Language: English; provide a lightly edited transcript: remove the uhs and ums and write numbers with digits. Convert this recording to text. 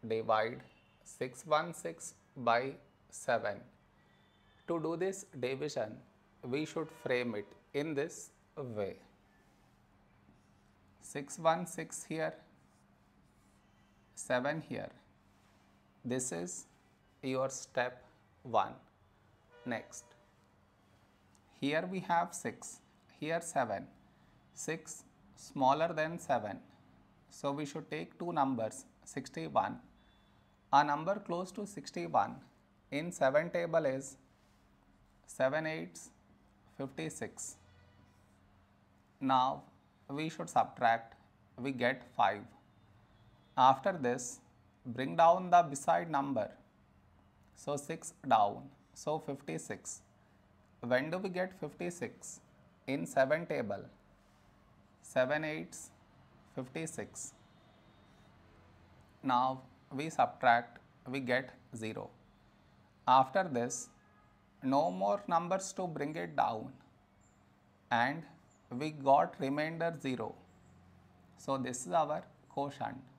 divide 616 by 7. To do this division, we should frame it in this way. 616 here, 7 here. This is your step 1. Next, here we have 6, here 7. 6 smaller than 7. So we should take two numbers, 61. A number close to 61 in 7 table is 7 8s 56. Now we should subtract, we get 5. After this, bring down the beside number. So 6 down, so 56. When do we get 56? In 7 table, 7 8s 56. Now we subtract, we get 0. After this, no more numbers to bring it down, and we got remainder 0. So this is our quotient.